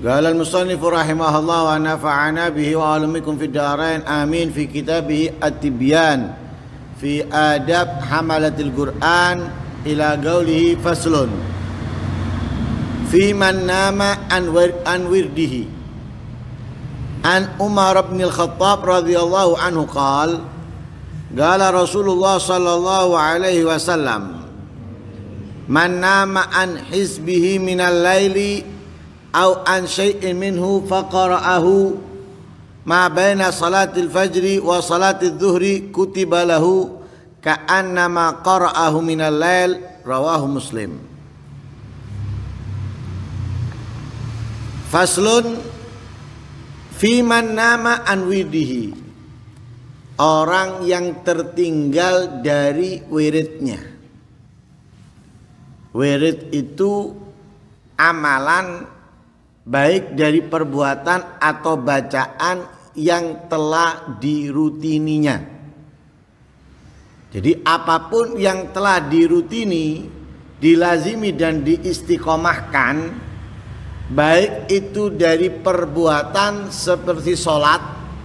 Qala al-musannif rahimahullah wa nafa'ana bihi wa alumikum fid dharain amin fi kitabih At-Tibyan fi adab hamalatil Qur'an ila qawlihi faslun fi man nama an wirdihi an Umar bin al-Khattab radhiyallahu anhu qala qala Rasulullah sallallahu alaihi wasallam man nama an hizbihi minal laili aw an syai'in minhu faqara'ahu ma baina salatil fajri wa salatil dhuhri kutiba lahu ka'annama qara'ahu minal lail rawahu Muslim. Faslun fi man nama an widihi, orang yang tertinggal dari wiridnya. Wirid itu amalan baik dari perbuatan atau bacaan yang telah dirutininya. Jadi apapun yang telah dirutini, dilazimi dan diistiqomahkan, baik itu dari perbuatan seperti sholat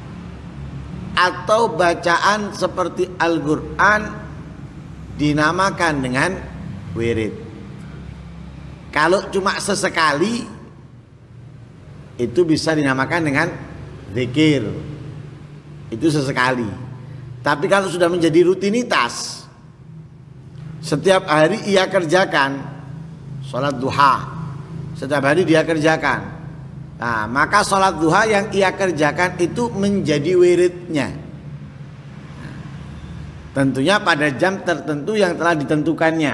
atau bacaan seperti Al-Quran, dinamakan dengan wirid. Kalau cuma sesekali, itu bisa dinamakan dengan zikir, itu sesekali. Tapi kalau sudah menjadi rutinitas, setiap hari ia kerjakan, sholat duha setiap hari dia kerjakan, nah maka sholat duha yang ia kerjakan itu menjadi wiridnya, tentunya pada jam tertentu yang telah ditentukannya.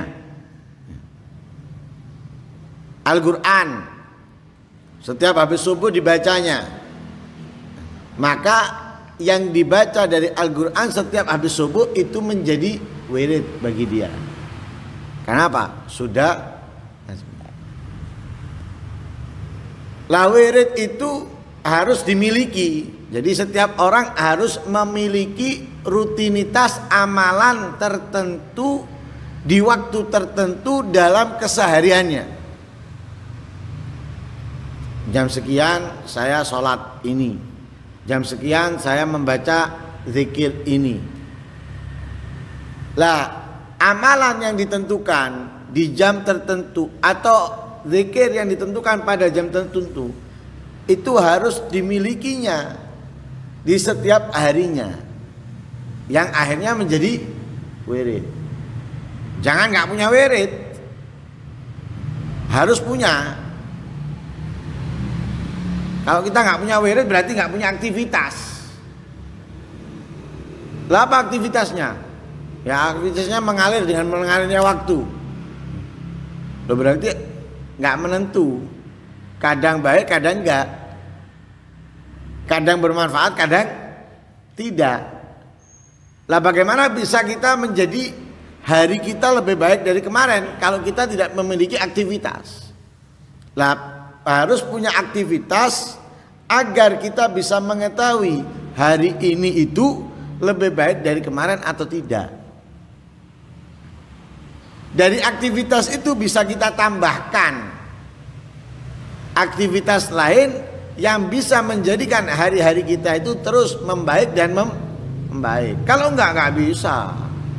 Al-Quran setiap habis subuh dibacanya, maka yang dibaca dari Al-Quran setiap habis subuh itu menjadi wirid bagi dia. Kenapa? Sudah. Lah wirid itu harus dimiliki. Jadi setiap orang harus memiliki rutinitas amalan tertentu di waktu tertentu dalam kesehariannya. Jam sekian saya sholat ini, jam sekian saya membaca zikir ini. Lah amalan yang ditentukan di jam tertentu atau zikir yang ditentukan pada jam tertentu itu harus dimilikinya di setiap harinya, yang akhirnya menjadi wirid. Jangan nggak punya wirid, harus punya. Kalau kita nggak punya wirid berarti nggak punya aktivitas. Lah apa aktivitasnya? Ya aktivitasnya mengalir dengan mengalirnya waktu. Loh, berarti nggak menentu. Kadang baik, kadang enggak. Kadang bermanfaat, kadang tidak. Lah bagaimana bisa kita menjadi hari kita lebih baik dari kemarin kalau kita tidak memiliki aktivitas? Lah harus punya aktivitas agar kita bisa mengetahui hari ini itu lebih baik dari kemarin atau tidak. Dari aktivitas itu bisa kita tambahkan aktivitas lain yang bisa menjadikan hari-hari kita itu terus membaik dan membaik. Kalau enggak bisa.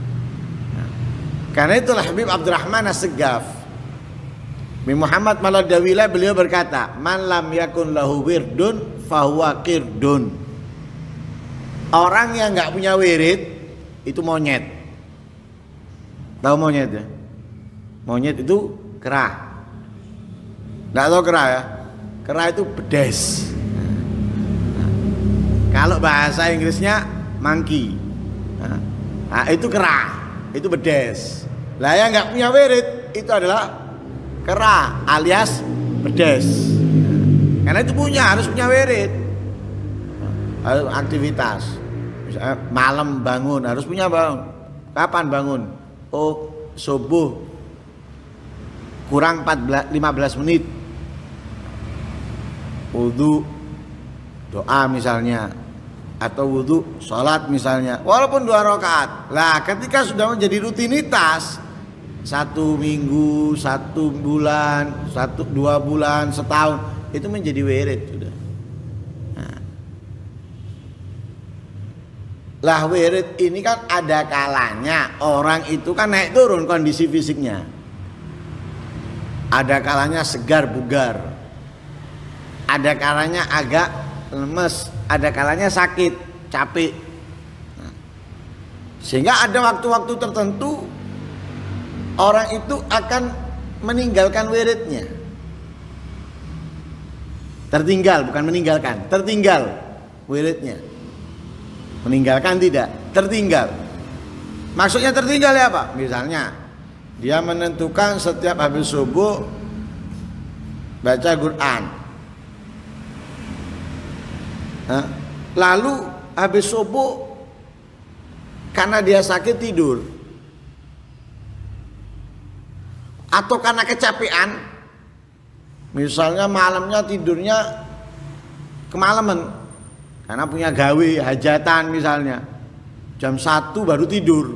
Karena itulah Habib Abdurrahman As-Segaf bin Muhammad Maladawila, beliau berkata, man lam yakun lahu wirdun fahuwa kirdun. Orang yang nggak punya wirid itu monyet. Tahu monyet ya? Monyet itu kera. Nggak tahu kera ya? Kera itu bedes. Kalau bahasa Inggrisnya monkey. Nah, itu kera, itu bedes. Lah yang nggak punya wirid itu adalah kera alias bedes. Karena itu harus punya wirid, harus aktivitas. Misalnya malam bangun harus punya bangun. Kapan bangun? Oh subuh kurang 15 menit. Wudu doa misalnya, atau wudu sholat misalnya, walaupun 2 rakaat. Lah ketika sudah menjadi rutinitas 1 minggu, 1 bulan, 2 bulan, setahun, itu menjadi wirid sudah. Nah. Lah wirid ini kan ada kalanya orang itu kan naik turun kondisi fisiknya. Ada kalanya segar bugar. Ada kalanya agak lemes, ada kalanya sakit, capek. Nah. Sehingga ada waktu-waktu tertentu orang itu akan meninggalkan wiridnya. Tertinggal, bukan meninggalkan, tertinggal wiridnya. Meninggalkan tidak, tertinggal. Maksudnya tertinggal ya apa? Misalnya dia menentukan setiap habis subuh baca Quran. Lalu habis subuh karena dia sakit tidur, atau karena kecapean, misalnya malamnya tidurnya kemalaman karena punya gawe hajatan misalnya, jam 1 baru tidur,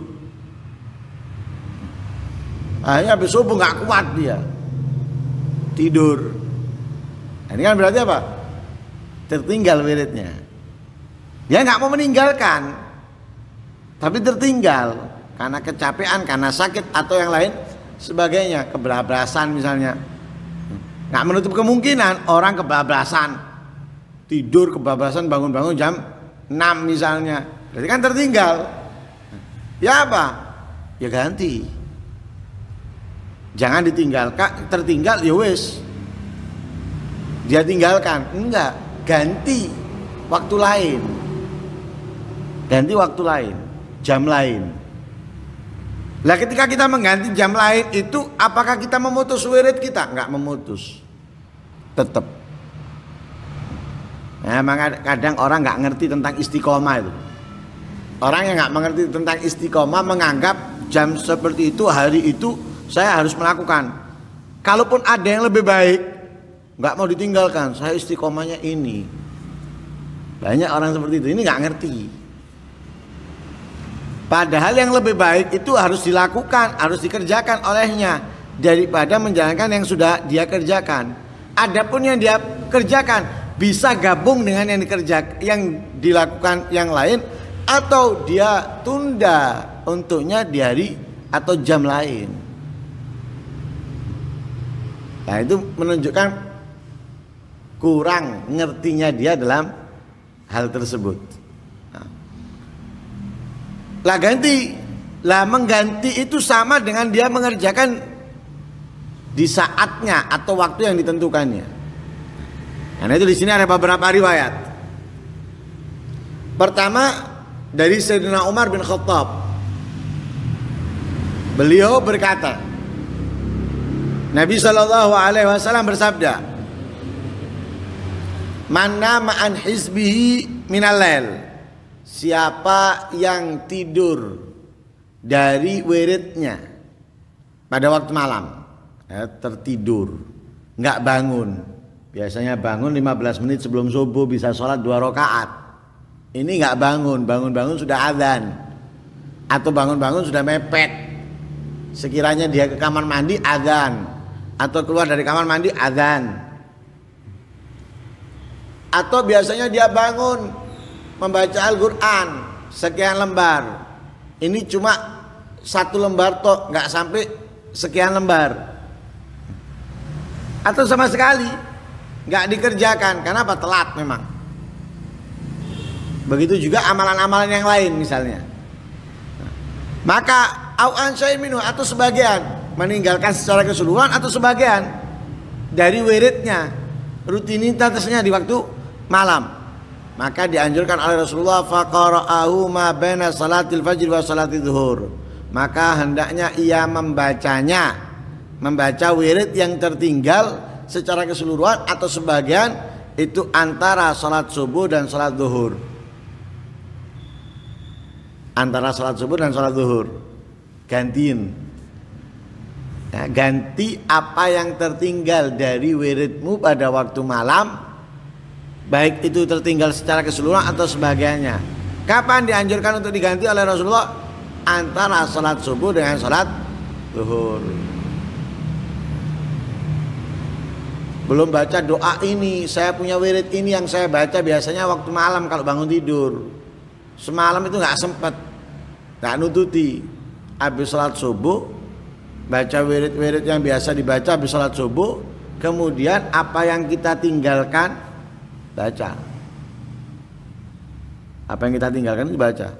akhirnya habis subuh nggak kuat dia tidur. Nah, ini kan berarti apa? Tertinggal wiridnya. Dia nggak mau meninggalkan, tapi tertinggal karena kecapean, karena sakit atau yang lain sebagainya, kebablasan misalnya. Nggak menutup kemungkinan orang kebablasan, tidur kebablasan, bangun-bangun jam 6 misalnya, berarti kan tertinggal. Ya apa? Ya ganti. Jangan ditinggalkan, tertinggal ya wis. Dia tinggalkan, enggak, ganti waktu lain. Ganti waktu lain, jam lain. Lah ketika kita mengganti jam lain itu, apakah kita memutus wirid kita? Enggak memutus, tetap. Nah, kadang orang nggak ngerti tentang istiqomah itu. Orang yang nggak mengerti tentang istiqomah menganggap jam seperti itu, hari itu saya harus melakukan. Kalaupun ada yang lebih baik, nggak mau ditinggalkan. Saya istiqomahnya ini. Banyak orang seperti itu. Ini nggak ngerti. Padahal yang lebih baik itu harus dilakukan, harus dikerjakan olehnya daripada menjalankan yang sudah dia kerjakan. Adapun yang dia kerjakan bisa gabung dengan yang dilakukan yang lain, atau dia tunda untuknya di hari atau jam lain. Nah, itu menunjukkan kurang ngertinya dia dalam hal tersebut. Lah ganti, lah mengganti itu sama dengan dia mengerjakan di saatnya atau waktu yang ditentukannya. Karena itu di sini ada beberapa riwayat. Pertama dari Sayyidina Umar bin Khattab. Beliau berkata, Nabi SAW bersabda, "Man nama an hizbihi minal lail." Siapa yang tidur dari wiridnya pada waktu malam, ya, tertidur, nggak bangun. Biasanya bangun 15 menit sebelum subuh, bisa sholat 2 rakaat. Ini nggak bangun, bangun-bangun sudah adzan, atau bangun-bangun sudah mepet. Sekiranya dia ke kamar mandi adzan, atau keluar dari kamar mandi adzan. Atau biasanya dia bangun membaca Al-Quran sekian lembar. Ini cuma 1 lembar toh, nggak sampai sekian lembar. Atau sama sekali nggak dikerjakan, karena apa? Telat memang. Begitu juga amalan-amalan yang lain misalnya. Maka au-an syai' minhu, atau sebagian, meninggalkan secara keseluruhan atau sebagian dari wiridnya, rutinitasnya di waktu malam. Maka dianjurkan oleh Rasulullah, faqara'ahu ma baina salatil fajr wa salatil zuhur. Maka hendaknya ia membacanya, membaca wirid yang tertinggal secara keseluruhan atau sebagian itu antara salat subuh dan salat zuhur. Antara salat subuh dan salat zuhur. Gantiin. Ya, ganti apa yang tertinggal dari wiridmu pada waktu malam, baik itu tertinggal secara keseluruhan atau sebagiannya. Kapan dianjurkan untuk diganti oleh Rasulullah? Antara salat subuh dengan salat zuhur. belum baca doa ini, saya punya wirid ini yang saya baca biasanya waktu malam kalau bangun tidur. Semalam itu nggak sempat, nggak nututi. Habis sholat subuh baca wirid-wirid yang biasa dibaca habis sholat subuh. Kemudian apa yang kita tinggalkan baca. Apa yang kita tinggalkan dibaca.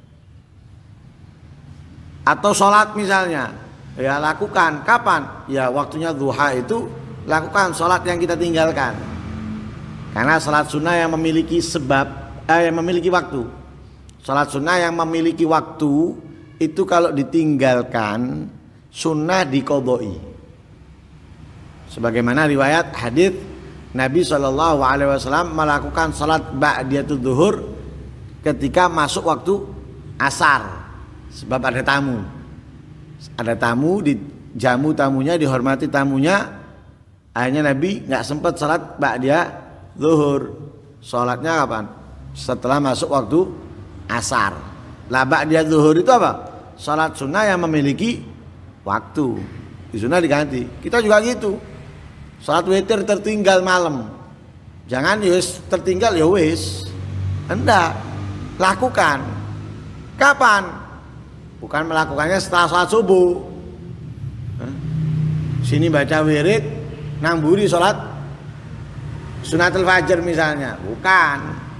Atau sholat misalnya, ya lakukan. Kapan? Ya waktunya duha itu lakukan sholat yang kita tinggalkan. Karena sholat sunnah yang memiliki yang memiliki waktu. Sholat sunnah yang memiliki waktu itu kalau ditinggalkan sunnah diqodoi. Sebagaimana riwayat hadis Nabi SAW melakukan sholat ba'diyatul zuhur ketika masuk waktu asar. Sebab ada tamu. Ada tamu, dijamu tamunya, dihormati tamunya. Akhirnya Nabi nggak sempat sholat ba'diyah zuhur. Sholatnya kapan? Setelah masuk waktu asar. Lah ba'diyah zuhur itu apa? Sholat sunnah yang memiliki waktu. Di sunnah diganti. Kita juga gitu. Sholat witir tertinggal malam. Jangan yus tertinggal ya wis. Enggak. Lakukan. Kapan? Bukan melakukannya setelah sholat subuh. Sini baca wirid, namburi sholat sunatul fajar misalnya. Bukan.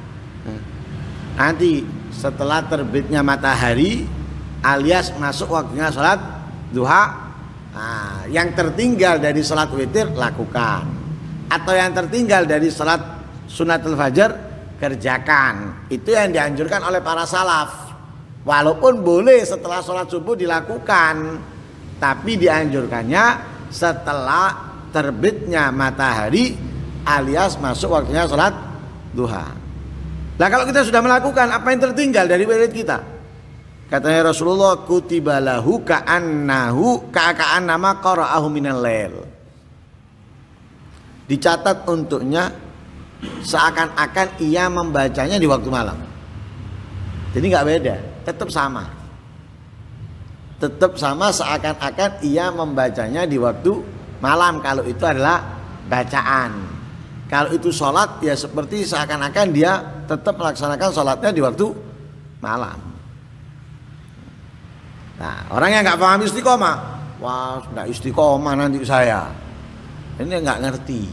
Nanti setelah terbitnya matahari alias masuk waktunya sholat duha. Nah, yang tertinggal dari sholat witir lakukan. Atau yang tertinggal dari sholat sunatul fajar kerjakan. Itu yang dianjurkan oleh para salaf. Walaupun boleh setelah sholat subuh dilakukan, tapi dianjurkannya setelah terbitnya matahari alias masuk waktunya sholat duha. Nah kalau kita sudah melakukan, apa yang tertinggal dari wirid kita? Katanya Rasulullah, kutibalahu ka'annama qara'ahu minal lail. Dicatat untuknya seakan-akan ia membacanya di waktu malam. Jadi nggak beda. Tetap sama seakan-akan ia membacanya di waktu malam kalau itu adalah bacaan. Kalau itu sholat ya seperti seakan-akan dia tetap melaksanakan sholatnya di waktu malam. Nah orang yang nggak paham istiqomah, wah nggak istiqomah nanti saya, ini nggak ngerti,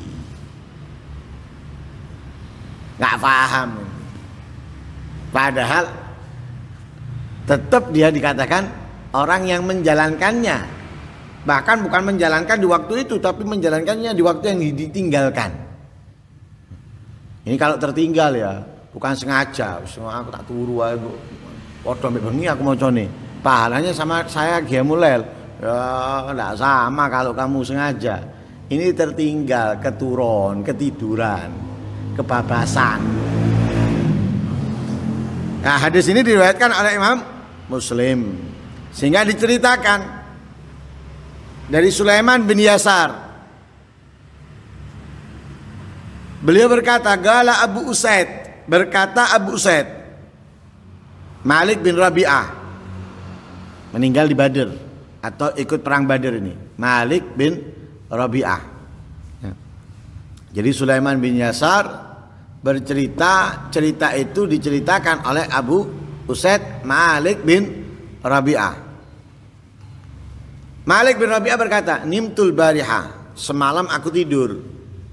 nggak paham. Padahal tetap dia dikatakan orang yang menjalankannya. Bahkan bukan menjalankan di waktu itu, tapi menjalankannya di waktu yang ditinggalkan. Ini kalau tertinggal ya, bukan sengaja. Semua aku tak turu aku. Padha mbek bengi aku macane. Pahalanya sama saya qiyamul lail. Ya, enggak sama kalau kamu sengaja. Ini tertinggal, ketiduran, kebabasan. Nah, hadis ini diriwayatkan oleh Imam Muslim, sehingga diceritakan dari Sulaiman bin Yasar. Beliau berkata, Gala Abu Usaid, berkata Abu Usaid, Malik bin Rabi'ah, meninggal di Badr atau ikut perang Badr ini. Malik bin Rabi'ah. Jadi Sulaiman bin Yasar bercerita, cerita itu diceritakan oleh Abu Usaid Malik bin Rabi'ah. Malik bin Rabi'ah berkata, Nimtul bariha, semalam aku tidur,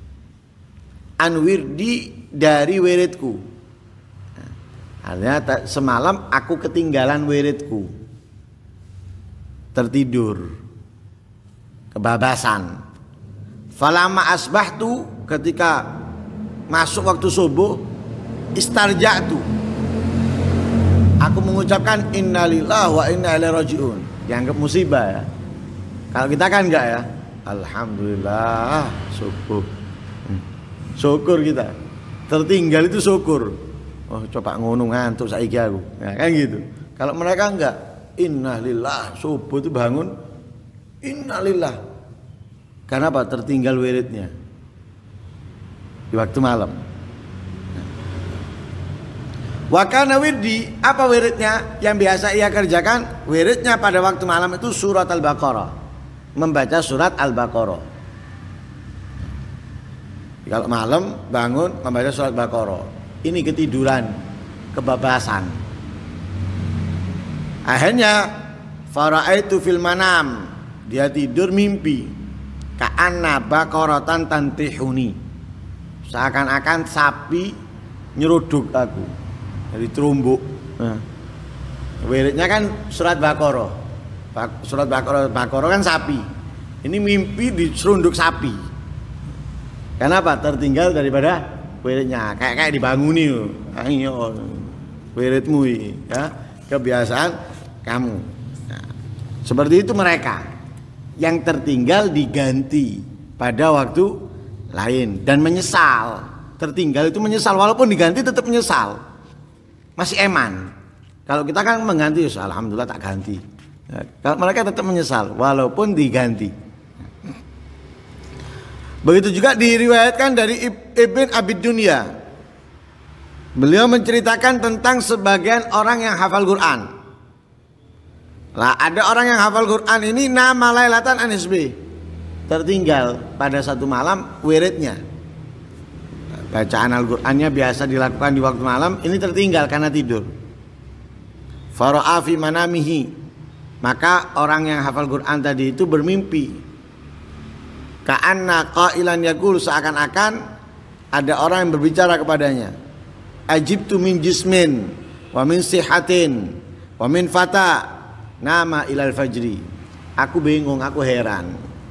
anwirdi dari wiridku. Artinya semalam aku ketinggalan wiridku, tertidur, kebabasan. Falama asbahtu, ketika masuk waktu subuh, istarja'tu, aku mengucapkan innalillahi wa inna ilaihi raji'un. Dianggap musibah ya. Kalau kita kan enggak ya. Alhamdulillah, syukur. Syukur kita. Tertinggal itu syukur. Oh, coba ngono ngantuk saiki aku. Nah, kan gitu. Kalau mereka enggak, innalillahi, subuh itu bangun innalillahi. Karena apa? Tertinggal wiridnya di waktu malam. Wakana wirdi, apa wiridnya yang biasa ia kerjakan? Wiridnya pada waktu malam itu surat Al-Baqarah, membaca surat Al-Baqarah. Kalau malam bangun membaca surat Baqarah. Ini ketiduran, kebabasan. Akhirnya fara'aitu fil manam, dia tidur mimpi. Ka'anna baqaratan tantihuni. Seakan-akan sapi nyeruduk aku. Jadi terumbuk. Wiridnya kan surat Baqarah. Surat Baqarah kan sapi. Ini mimpi diserunduk sapi. Kenapa? Tertinggal daripada wiridnya. Kayak dibanguni. Ayo wiridmu ya. Kebiasaan kamu. Nah, seperti itu mereka. Yang tertinggal diganti pada waktu lain dan menyesal. Tertinggal itu menyesal, walaupun diganti tetap menyesal. Masih eman. Kalau kita kan mengganti, alhamdulillah tak ganti. Nah, kalau mereka tetap menyesal walaupun diganti. Begitu juga diriwayatkan dari Ibn Abi Dunya. Beliau menceritakan tentang sebagian orang yang hafal Quran. Lah ada orang yang hafal Quran ini nama lailatan anisbi. Tertinggal pada satu malam wiridnya. Bacaan Al-Qur'annya biasa dilakukan di waktu malam, ini tertinggal karena tidur. Fara'a fi manamihi. Maka orang yang hafal Quran tadi itu bermimpi. Ka'anna qailan yaqul, seakan-akan ada orang yang berbicara kepadanya. Ajibtu min jismin wa min sihatin wa min fata nama ilal fajri. Aku bingung, aku heran.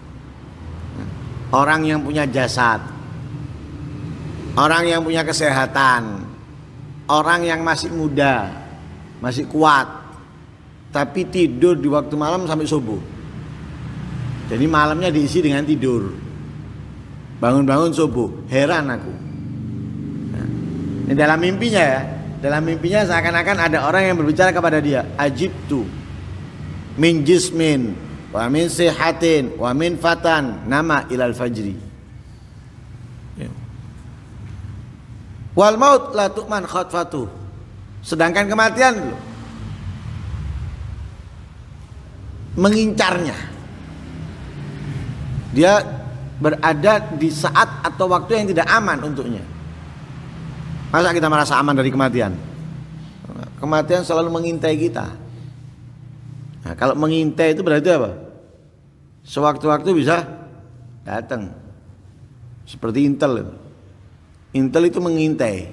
Orang yang punya jasad, orang yang punya kesehatan, orang yang masih muda, masih kuat, tapi tidur di waktu malam sampai subuh. Jadi malamnya diisi dengan tidur. Bangun-bangun subuh, heran aku. Nah, ini dalam mimpinya ya. Dalam mimpinya seakan-akan ada orang yang berbicara kepada dia. Ajibtu min jismin wa min sihatin wa min fatan nama ilal fajri. Wal maut la tu'man khatfatu. Sedangkan kematian mengincarnya. Dia berada di saat atau waktu yang tidak aman untuknya. Masa kita merasa aman dari kematian? Kematian selalu mengintai kita. Nah, kalau mengintai itu berarti apa? Sewaktu-waktu bisa datang. Seperti Intel. Intel itu mengintai.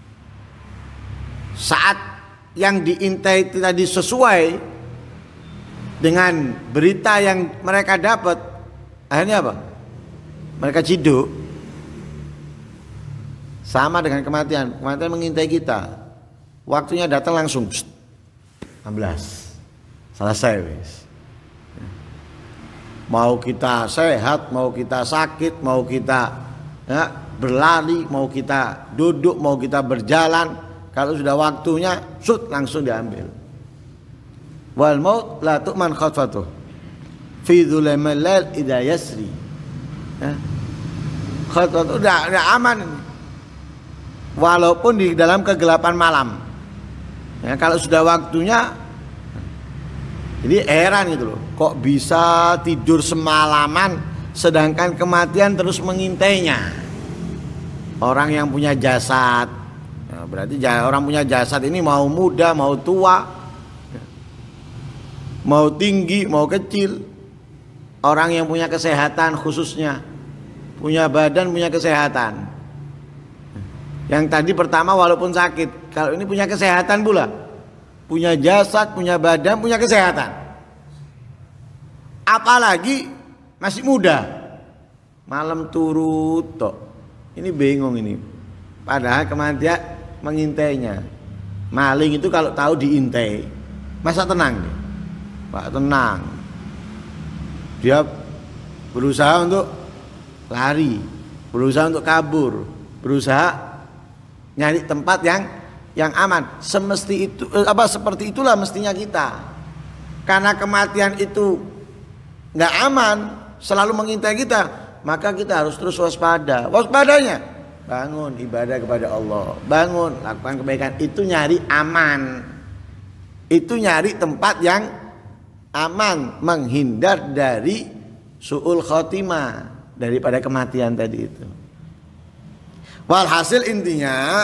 Saat yang diintai tadi sesuai dengan berita yang mereka dapat, akhirnya apa? Mereka ciduk. Sama dengan kematian. Kematian mengintai kita. Waktunya datang langsung 16. Selesai wis. Mau kita sehat, mau kita sakit, mau kita berlari, mau kita duduk, mau kita berjalan, kalau sudah waktunya langsung diambil. Wal maut la tu'man khatfatuh fi dhulamal lail idza yasri. Khatfatuh udah aman. Walaupun di dalam kegelapan malam. Ya, kalau sudah waktunya. Jadi heran gitu loh, kok bisa tidur semalaman sedangkan kematian terus mengintainya. Orang yang punya jasad, ya berarti orang punya jasad ini mau muda, mau tua, mau tinggi, mau kecil. Orang yang punya kesehatan khususnya, punya badan, punya kesehatan. Yang tadi pertama walaupun sakit, kalau ini punya kesehatan pula. Punya jasad, punya badan, punya kesehatan. Apalagi masih muda. Malam turut tok. Ini bingung ini. Padahal kematian mengintainya. Maling itu kalau tahu diintai, masa tenang dia? Pak tenang. Dia berusaha untuk lari, berusaha untuk kabur, berusaha nyari tempat yang aman. Seperti itulah mestinya kita. Karena kematian itu nggak aman, selalu mengintai kita, maka kita harus terus waspada. Waspadanya bangun ibadah kepada Allah, bangun lakukan kebaikan, itu nyari aman, itu nyari tempat yang aman, menghindar dari su'ul khotimah, daripada kematian tadi itu. Walhasil intinya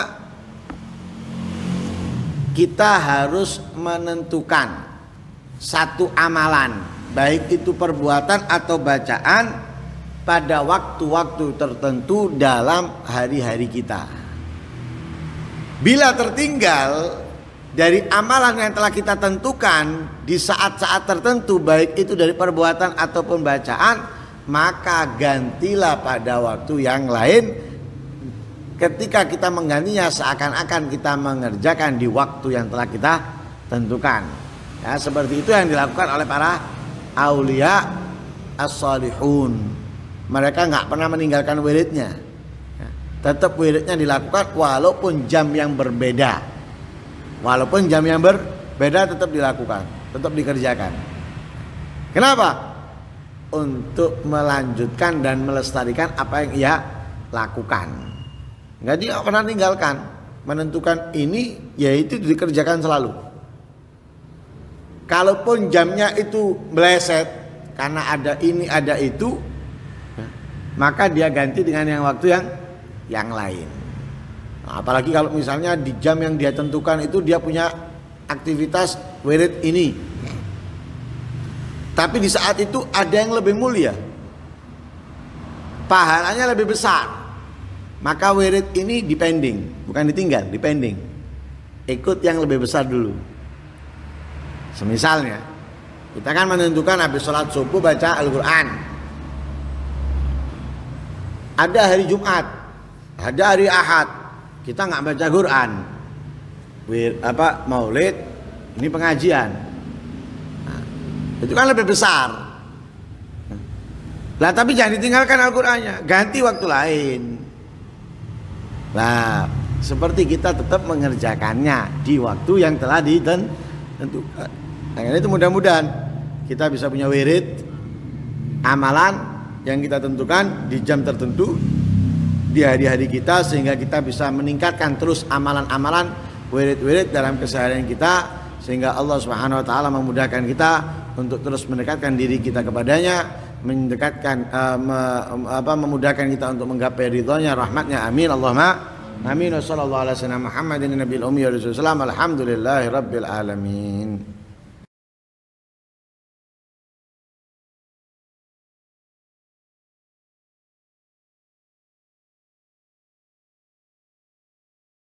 kita harus menentukan satu amalan, baik itu perbuatan atau bacaan, pada waktu-waktu tertentu dalam hari-hari kita. Bila tertinggal dari amalan yang telah kita tentukan di saat-saat tertentu, baik itu dari perbuatan ataupun bacaan, maka gantilah pada waktu yang lain. Ketika kita menggantinya, seakan-akan kita mengerjakan di waktu yang telah kita tentukan. Ya, seperti itu yang dilakukan oleh para aulia as-salihun. Mereka nggak pernah meninggalkan wiridnya. Ya, tetap wiridnya dilakukan walaupun jam yang berbeda. Walaupun jam yang berbeda tetap dilakukan, tetap dikerjakan. Kenapa? Untuk melanjutkan dan melestarikan apa yang ia lakukan. Nggak dia pernah tinggalkan. Menentukan ini, yaitu dikerjakan selalu. Kalaupun jamnya itu meleset karena ada ini ada itu, maka dia ganti dengan yang waktu yang lain. Nah, apalagi kalau misalnya di jam yang dia tentukan itu dia punya aktivitas wirid ini, tapi di saat itu ada yang lebih mulia, pahalanya lebih besar, maka wirid ini dipending, bukan ditinggal, dipending, ikut yang lebih besar dulu. Semisalnya kita kan menentukan habis sholat subuh baca Al-Quran. Ada hari Jumat, ada hari Ahad, kita nggak baca Quran, Maulid, ini pengajian. Nah, itu kan lebih besar. Lah tapi jangan ditinggalkan Al-Qurannya, ganti waktu lain. Nah, seperti kita tetap mengerjakannya di waktu yang telah ditentukan. Nah, itu mudah-mudahan kita bisa punya wirid, amalan yang kita tentukan di jam tertentu di hari-hari kita, sehingga kita bisa meningkatkan terus amalan-amalan wirid-wirid dalam keseharian kita, sehingga Allah Subhanahu wa taala memudahkan kita untuk terus mendekatkan diri kita kepadanya, memudahkan kita untuk menggapai ridhonya, rahmatnya. Amin Allahumma amin. Wassallallahu ala sayyidina Muhammadin nabiyil ummi wa rasulillah. Alhamdulillahirabbil alamin.